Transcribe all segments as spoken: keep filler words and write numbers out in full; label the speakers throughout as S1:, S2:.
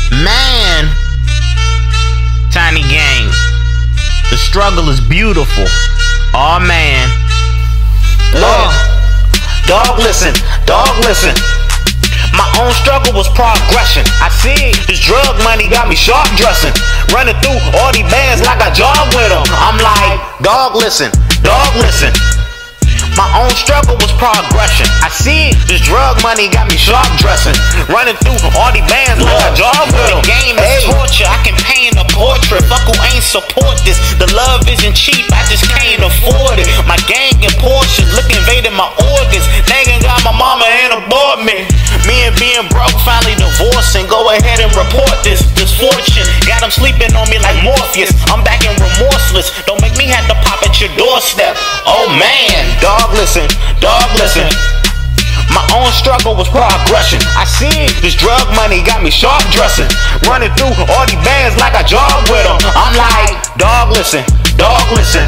S1: Man, Tiny Gang, the struggle is beautiful. Oh man.
S2: Lord, dog listen, dog listen. My own struggle was progression. I see this drug money got me sharp dressing, running through all these bands like I jog with them. I'm like, dog listen, dog listen. My own struggle was progression. I see this drug money got me sharp dressing, running through all these bands like I jog with them.
S1: The game is torture, I can paint a portrait. Fuck who ain't support this. The love isn't cheap, I just can't afford it. My gang and Porsche look invading my organs. Thinking got my mama and abort me. Me and being broke, finally divorcing. Go ahead and report this misfortune. Got them sleeping on me like Morpheus. I'm back and remorseless. Don't make me have to pop at your doorstep. Oh man, dog listen, dog listen. My own struggle was progression. I see this drug money got me sharp dressing, running through all these bands like I jog with them. I'm like, dog listen, dog listen.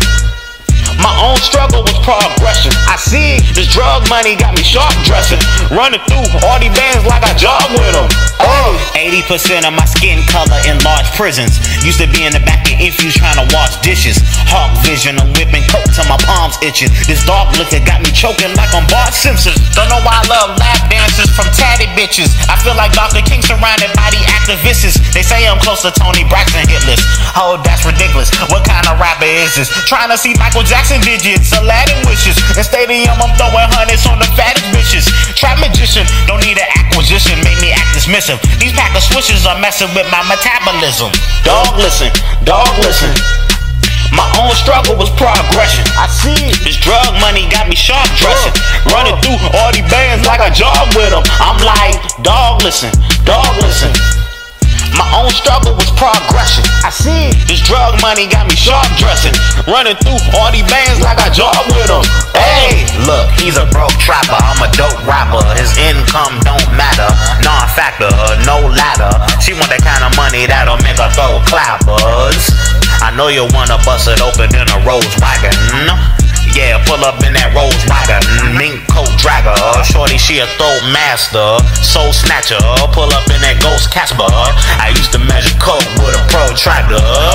S1: My own struggle was progression. I see this drug money got me sharp dressing, running through all these bands like I jog with them. Oh. eighty percent of my skin color in large prisons. Used to be in the back of infuse trying to wash dishes. Hawk vision, I'm whipping coke till my palms itching. This dark liquor got me choking like I'm Bart Simpson. Don't know why I love lap dances from tatted bitches. I feel like Doctor King surrounded by the activists. They say I'm close to Tony Braxton hit list. Oh, that's ridiculous. What kind of rapper is this? Trying to see Michael Jackson digits, Aladdin wishes. In stadium, I'm throwing hundreds on the fattest bitches. Trap magician, don't need an acquisition, make me act dismissive. These pack of swishes are messing with my metabolism.
S2: Dog listen, dog listen. My own struggle was progression. I see this drug money got me sharp dressing, running through all these bands like I jog with them. I'm like, dog listen, dog listen. My own struggle was progression. I see this drug money got me sharp dressing, running through all these bands like I jog with them. Hey,
S1: look, he's a broke trapper, I'm a dope rapper. His income don't matter, non-factor, no ladder. She want that kind of money that'll make her throw clappers. I know you wanna bust it open in a Rose wagon. Yeah, pull up in that Rose wagon. Mink coat dragger, shorty she a throat master. Soul snatcher, pull up in that Ghost Casper. I used to measure coke with a protractor.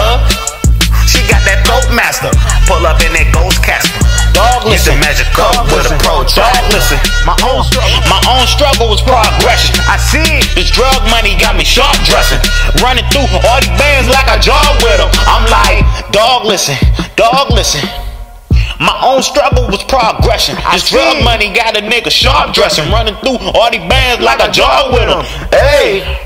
S1: She got that throat master, pull up in that Ghost Casper.
S2: Dog listen,
S1: measure coke with a protractor.
S2: Listen, my own struggle, my own struggle was progression. I see this drug money got me sharp dressing, running through all these bands like I jog with them. I'm like, dog listen, dog listen. My own struggle was progression. This drug money got a nigga sharp dressing, running through all these bands like I jog with them. Hey.